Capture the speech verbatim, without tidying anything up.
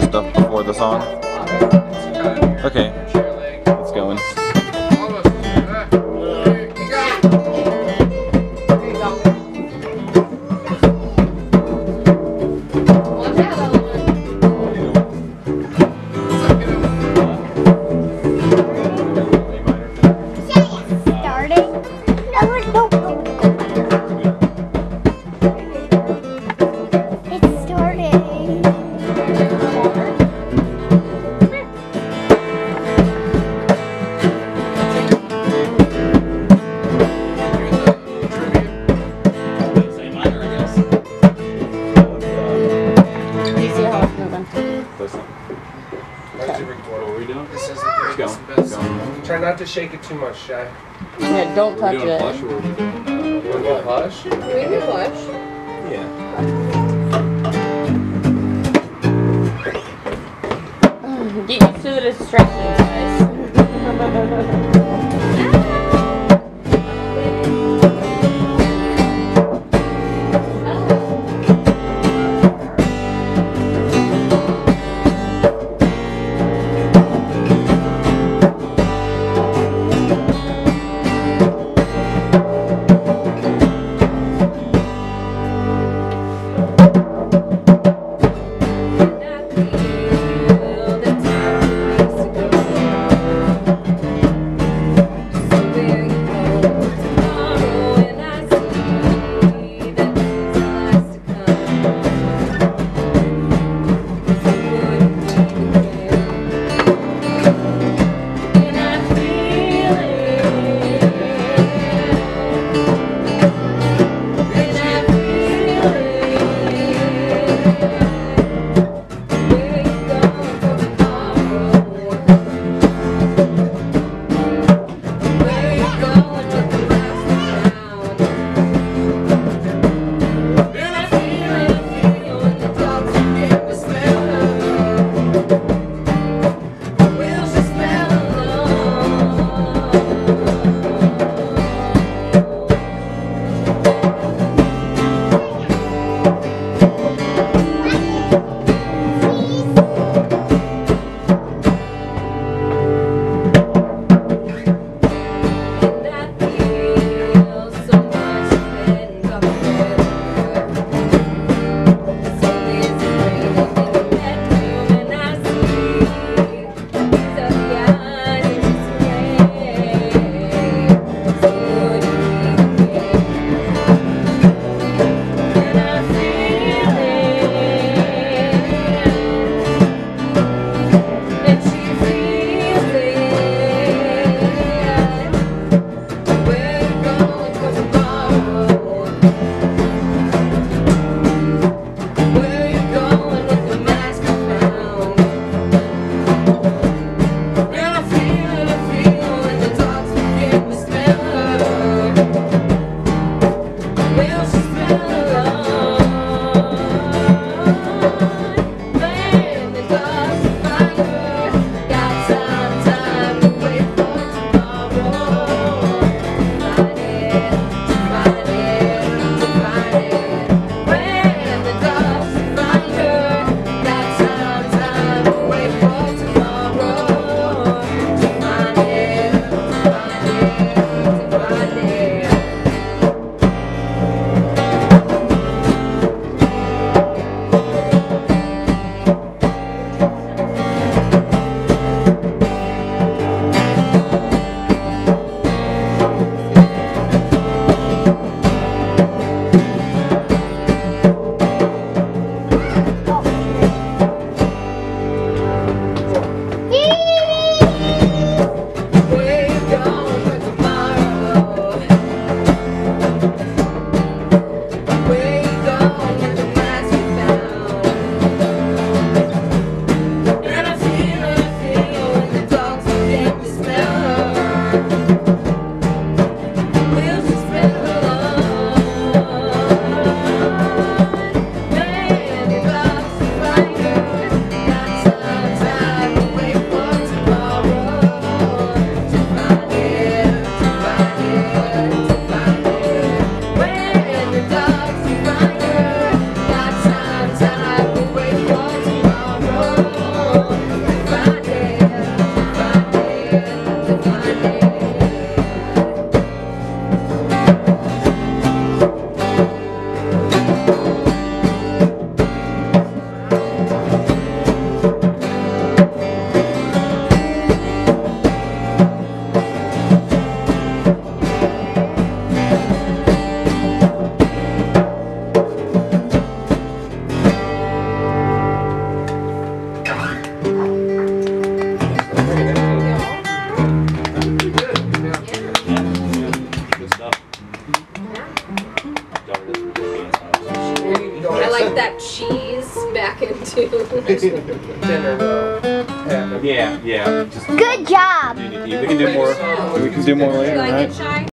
stuff before the song? Okay, let's go in. Try not to shake it too much, Shy. Yeah, don't touch it. Plush or are we doing uh, Plush? We can do Plush. Yeah. Get used to the distractions, guys. like that cheese back into Dinner though. Yeah. Yeah, yeah. Just Good job. we can do more. We can do more You later, like right? it, Shy?